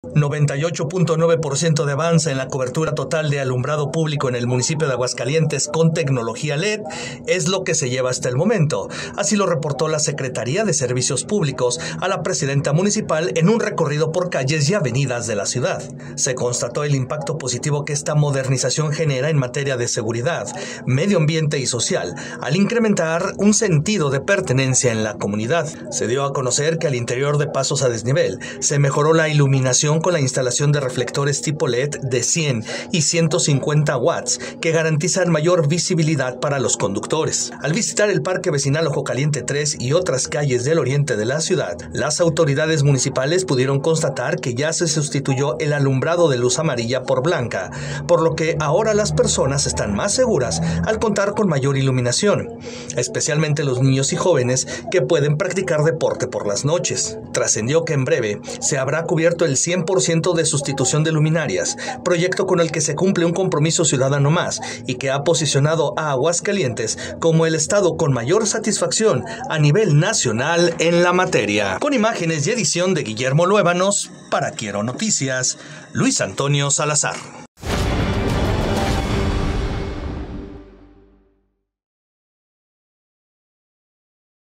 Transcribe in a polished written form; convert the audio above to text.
98.9% de avance en la cobertura total de alumbrado público en el municipio de Aguascalientes con tecnología LED es lo que se lleva hasta el momento. Así lo reportó la Secretaría de Servicios Públicos a la presidenta municipal en un recorrido por calles y avenidas de la ciudad. Se constató el impacto positivo que esta modernización genera en materia de seguridad, medio ambiente y social, al incrementar un sentido de pertenencia en la comunidad. Se dio a conocer que al interior de pasos a desnivel se mejoró la iluminación con la instalación de reflectores tipo LED de 100 y 150 watts que garantizan mayor visibilidad para los conductores. Al visitar el Parque Vecinal Ojo Caliente 3 y otras calles del oriente de la ciudad, las autoridades municipales pudieron constatar que ya se sustituyó el alumbrado de luz amarilla por blanca, por lo que ahora las personas están más seguras al contar con mayor iluminación, especialmente los niños y jóvenes que pueden practicar deporte por las noches. Trascendió que en breve se habrá cubierto el 100% de sustitución de luminarias, proyecto con el que se cumple un compromiso ciudadano más y que ha posicionado a Aguascalientes como el estado con mayor satisfacción a nivel nacional en la materia. Con imágenes y edición de Guillermo Luébanos, para Quiero Noticias, Luis Antonio Salazar.